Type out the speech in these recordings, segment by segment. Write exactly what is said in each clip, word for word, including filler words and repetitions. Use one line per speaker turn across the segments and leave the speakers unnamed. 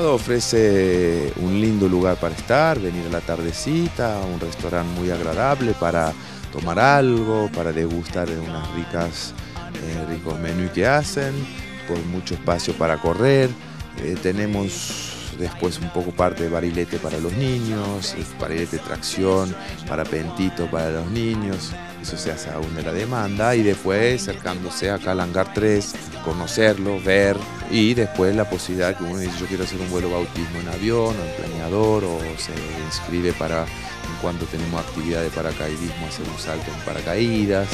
lado ofrece un lindo lugar para estar, venir a la tardecita, un restaurante muy agradable para tomar algo, para degustar de unas ricas, eh, ricos menús que hacen, por mucho espacio para correr. Eh, tenemos después un poco parte de barilete para los niños, barilete tracción, parapentito para los niños, eso se hace aún de la demanda, y después acercándose acá al hangar tres, conocerlo, ver, y después la posibilidad que uno dice yo quiero hacer un vuelo bautismo en avión o en planeador, o se inscribe para, en cuanto tenemos actividad de paracaidismo, hacer un salto en paracaídas.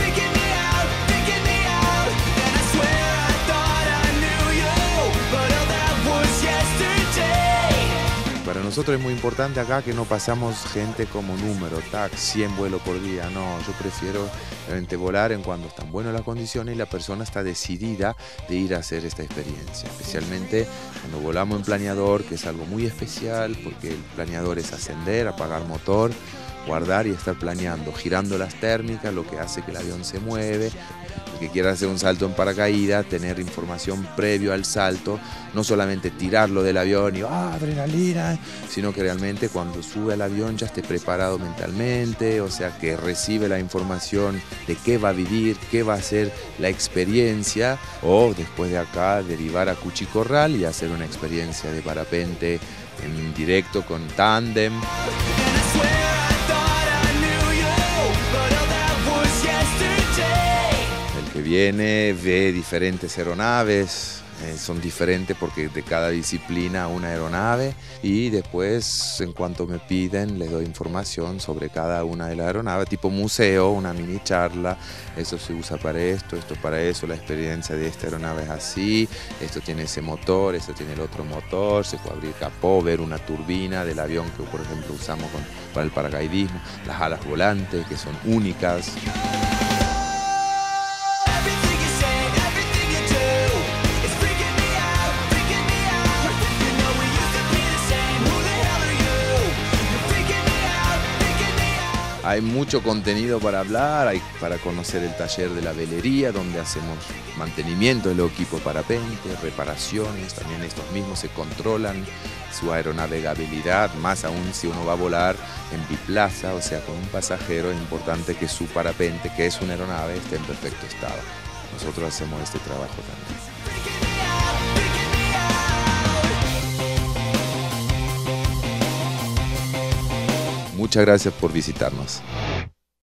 Para nosotros es muy importante acá que no pasamos gente como número, tac, cien vuelos por día, no, yo prefiero realmente volar en cuando están buenas las condiciones y la persona está decidida de ir a hacer esta experiencia, especialmente cuando volamos en planeador, que es algo muy especial porque el planeador es ascender, apagar motor, guardar y estar planeando, girando las térmicas, lo que hace que el avión se mueve. El que quiera hacer un salto en paracaídas, tener información previo al salto, no solamente tirarlo del avión y ¡ah, adrenalina!, sino que realmente cuando sube al avión ya esté preparado mentalmente, o sea que recibe la información de qué va a vivir, qué va a ser la experiencia, o después de acá derivar a Cuchicorral y hacer una experiencia de parapente en directo con tándem. Que viene, ve diferentes aeronaves, eh, son diferentes porque de cada disciplina una aeronave, y después en cuanto me piden les doy información sobre cada una de las aeronaves, tipo museo, una mini charla, eso se usa para esto, esto para eso, la experiencia de esta aeronave es así, esto tiene ese motor, esto tiene el otro motor, se puede abrir capó, ver una turbina del avión que por ejemplo usamos con, para el paracaidismo, las alas volantes que son únicas. Hay mucho contenido para hablar, hay para conocer el taller de la velería, donde hacemos mantenimiento de los equipos parapente, reparaciones, también estos mismos se controlan su aeronavegabilidad, más aún si uno va a volar en biplaza, o sea, con un pasajero, es importante que su parapente, que es una aeronave, esté en perfecto estado. Nosotros hacemos este trabajo también. Muchas gracias por visitarnos.